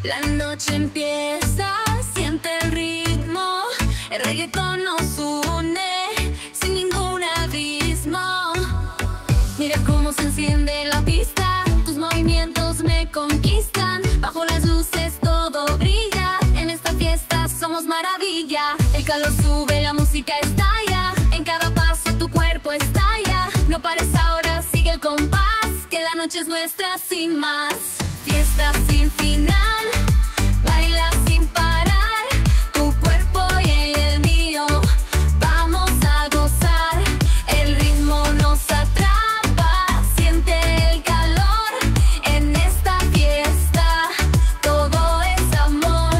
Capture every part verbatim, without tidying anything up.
La noche empieza, siente el ritmo. El reggaetón nos une sin ningún abismo. Mira cómo se enciende la pista, tus movimientos me conquistan. Bajo las luces todo brilla, en esta fiesta somos maravilla. El calor sube, la música estalla, en cada paso tu cuerpo estalla. No pares ahora, sigue el compás, que la noche es nuestra sin más. Fiesta sin final, baila sin parar, tu cuerpo y el mío, vamos a gozar. El ritmo nos atrapa, siente el calor, en esta fiesta todo es amor.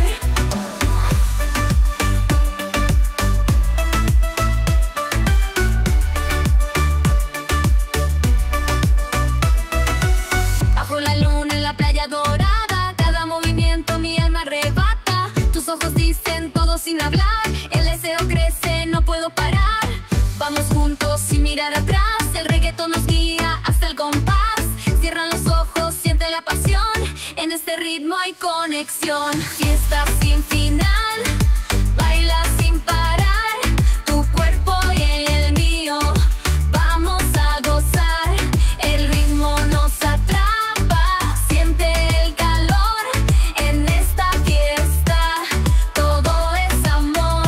Bajo la luna en la playa dorada, cada movimiento mi alma arrebata. Tus ojos dicen todo sin hablar, el deseo crece, no puedo parar. Vamos juntos sin mirar atrás, el reggaetón nos guía hasta el compás. Cierra los ojos, siente la pasión, en este ritmo hay conexión. Fiesta sin final, baila sin parar, tu cuerpo y el mío, vamos a gozar. El ritmo nos atrapa, siente el calor, en esta fiesta todo es amor.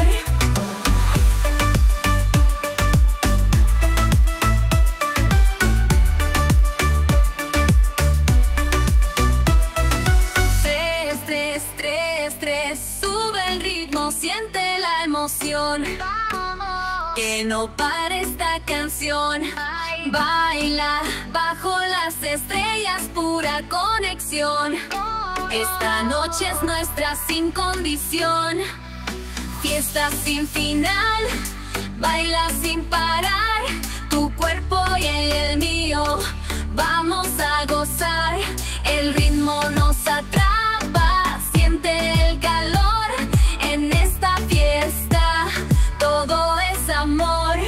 Tres, tres, tres, tres, sube el ritmo, siente la emoción. Que no pare esta canción. Baila bajo las estrellas, pura conexión. Esta noche es nuestra sin condición. Fiesta sin final, baila sin parar, tu cuerpo y el mío, vamos a gozar. El ritmo nos atrapa, siente el calor, en esta fiesta todo es amor.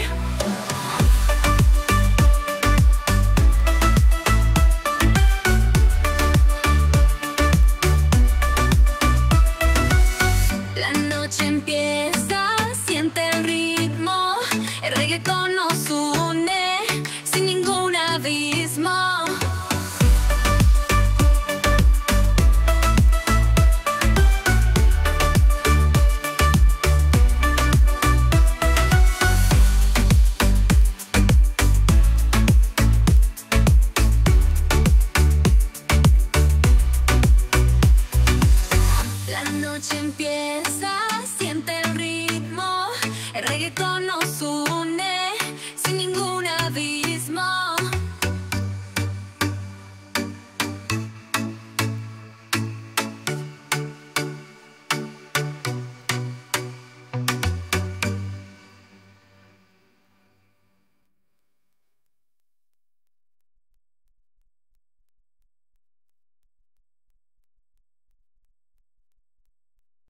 La noche empieza, siente el ritmo, el reggaetón nos une sin ningún abismo. La noche empieza, siente el ritmo, el reggaetón nos une